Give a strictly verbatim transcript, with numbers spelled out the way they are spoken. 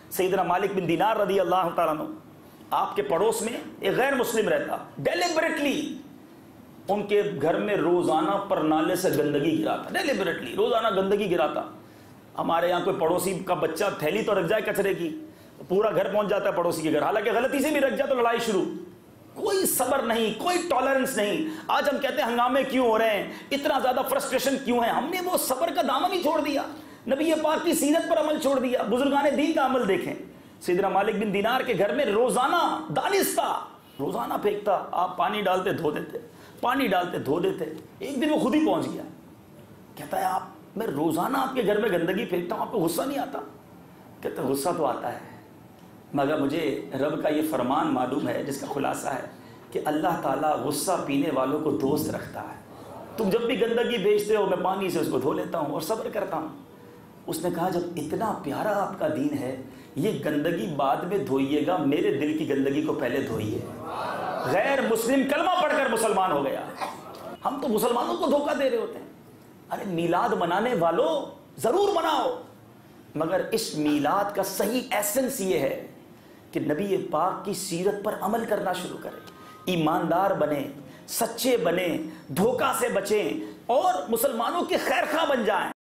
سیدنا مالک بن دینار رضی اللہ تعالیٰ عنہ، آپ کے پڑوس میں ایک غیر مسلم رہتا، ڈیلیبریٹلی ان کے گھر میں روزانہ پر نالے سے گندگی گراتا، ڈیلیبریٹلی روزانہ گندگی گراتا۔ ہمارے یہاں کوئی پڑوسی کا بچہ تھیلی تو رکھ جائے کچرے کی، پورا گھر پہنچ جاتا ہے پڑوسی کے گھر، حالانکہ غلطی سے بھی رکھ جائے تو لڑائی شروع۔ کوئی صبر نہیں، کوئی ٹالرنس نہیں۔ آج ہم کہتے ہیں ہنگامے کیوں ہو رہے ہیں، اتنا زیادہ فرسٹریشن کیوں ہے؟ ہم نے وہ صبر کا دامن ہی چھوڑ دیا، نبی پاک کی سیرت پر عمل چھوڑ دیا۔ بزرگان دین کا عمل دیکھیں، سیدنا مالک بن دینار کے گھر میں روزانہ دانستہ روزانہ پھینکتا، آپ پانی ڈالتے دھو دیتے، پانی ڈالتے دھو دیتے۔ ایک دن وہ خود ہی پہنچ گیا، کہتا ہے آپ میں روزانہ آپ کے گھر میں گندگی پھینکتا ہوں، آپ کو غصہ نہیں آتا؟ کہتا ہے غصہ تو آتا ہے، مگر مجھے رب کا یہ فرمان معلوم ہے جس کا خلاصہ ہے کہ اللہ تعالیٰ غصہ پینے والوں کو دوست رکھتا ہے۔ تم جب بھی گندگی بھیجتے ہو میں پانی سے اس کو دھو لیتا ہوں اور صبر کرتا ہوں۔ اس نے کہا جب اتنا پیارا آپ کا دین ہے، یہ گندگی بعد میں دھوئیے گا، میرے دل کی گندگی کو پہلے دھوئیے۔ غیر مسلم کلمہ پڑھ کر مسلمان ہو گیا۔ ہم تو مسلمانوں کو دھوکہ دے رہے ہوتے ہیں۔ ارے میلاد منانے والوں ضرور مناؤ، مگر اس میلاد کا صحیح ایسنس یہ ہے کہ نبی پاک کی سیرت پر عمل کرنا شروع کریں، ایماندار بنیں، سچے بنیں، دھوکہ سے بچیں اور مسلمانوں کے خیر خواہ بن جائیں۔